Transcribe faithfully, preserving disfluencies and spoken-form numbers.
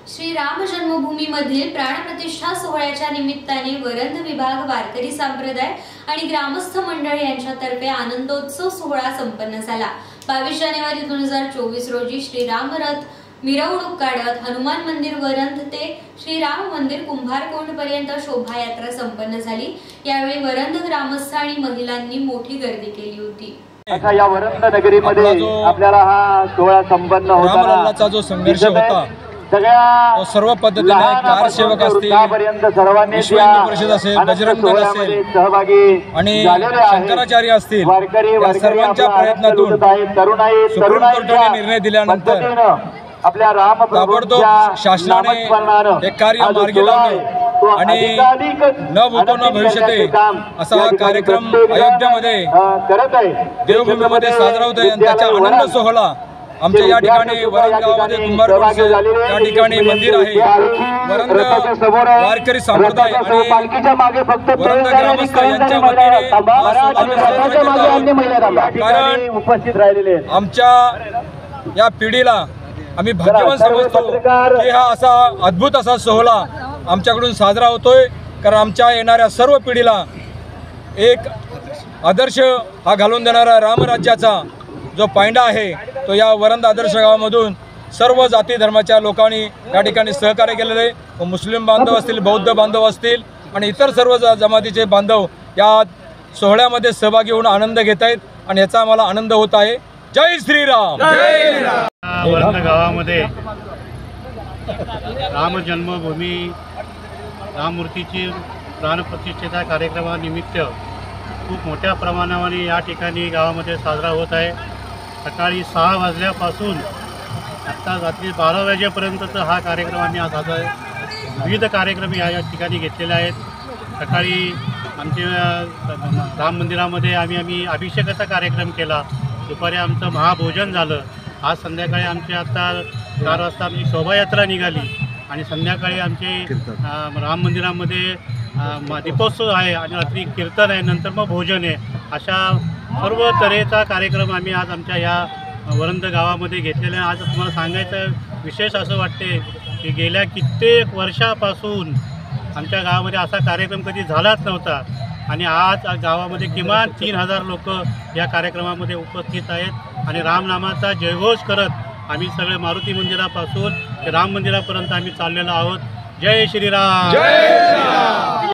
श्री राम जन्मभूमीमधील प्राणप्रतिष्ठा सोहळ्याच्या निमित्ताने वरंध विभाग, वारकरी संप्रदाय आणि ग्रामस्थ मंडळ यांच्यातर्फे आनंदोत्सव सोहळा संपन्न झाला। बावीस जानेवारी दोन हजार चोवीस रोजी श्री राम रथ मिरवणूक काढत हनुमान मंदिर वरंध ते श्री राम मंदिर कुंभारकोंड पर्यंत शोभायात्रा संपन्न झाली। यावेळी वरंध ग्रामस्थ आणि महिलांनी मोठी गर्दी केली होती। अच्छा, या वरंध नगरीमध्ये आपल्याला हा सोहळा संपन्न होताना जो संघर्ष होता सगळ्या सर्व पद्धतीने कारसेवक असतील, विश्व हिंदू परिषद असेल, बजरंग दल असेल सहभागी आणि शंकराचार्य असतील, या सर्वांच्या प्रयत्नातून सुप्रीम कोर्टाने निर्णय दिल्यानंतर आपल्या राम ताबडतोब शासनाने हे कार्य मार्गी लावले आणि न भूतो न भविष्यते असा हा कार्यक्रम अयोध्यामध्ये देवभूमीमध्ये साजरा होत आहे। त्याचा आनंद सोहळा आमच्या या ठिकाणी वरंध गावामध्ये कुंभारकोंड या ठिकाणी मंदिर आहे। वरंध वारकरी संप्रदाय आणि वरंध ग्रामस्थ यांच्या वतीने कारण आमच्या या पिढीला आम्ही भाग्यवान समजतो की हा असा अद्भुत असा सोहळा आमच्याकडून साजरा होतोय। कारण आमच्या येणाऱ्या सर्व पिढीला एक आदर्श हा घालून देणारा रामराज्याचा जो पायंडा आहे तो या वरंध आदर्श गावामधून सर्व जाती धर्माच्या लोकांनी या ठिकाणी सहकार्य केलेले आहे। मुस्लिम बांधव असतील, बौद्ध बांधव असतील आणि इतर सर्व जमातीचे बांधव या सोहळ्यामध्ये सहभागी होऊन आनंद घेत आहेत आणि याचा आम्हाला आनंद होत आहे। जय श्रीराम। वरंध गावामध्ये राम जन्मभूमी राममूर्तीची प्राणप्रतिष्ठेच्या कार्यक्रमानिमित्त खूप मोठ्या प्रमाणावर या ठिकाणी गावामध्ये साजरा होत आहे। सकाळी सहा वाजल्यापासून आत्ता रात्री बारा वाजेपर्यंतचा हा कार्यक्रम आम्ही आज साजरा विविध कार्यक्रम या ठिकाणी घेतलेले आहेत। सकाळी आमच्या राम मंदिरामध्ये आम्ही आम्ही अभिषेकाचा कार्यक्रम केला। दुपारी आमचं महाभोजन झालं। आज संध्याकाळी आमची आता चार वाजता आमची शोभायात्रा निघाली आणि संध्याकाळी आमचे राम मंदिरामध्ये दीपोत्सव आहे आणि रात्री कीर्तन आहे, नंतर मग भोजन आहे। अशा सर्व तऱ्हेचा कार्यक्रम आम्ही आज आमच्या या वरंध गावामध्ये घेतलेला आहे। आज तुम्हाला सांगायचं विशेष असं वाटते की गेल्या कित्येक वर्षापासून आमच्या गावामध्ये असा कार्यक्रम कधी झालाच नव्हता आणि आज गावामध्ये किमान तीन हजार लोक या कार्यक्रमामध्ये उपस्थित आहेत आणि रामनामाचा जयघोष करत आम्ही सगळे मारुती मंदिरापासून ते राम मंदिरापर्यंत आम्ही चाललेलो आहोत। जय श्रीराम।